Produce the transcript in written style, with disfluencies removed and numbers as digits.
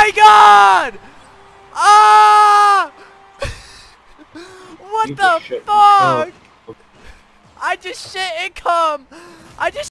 my god! Ah! What the fuck? I just shit and cum. I just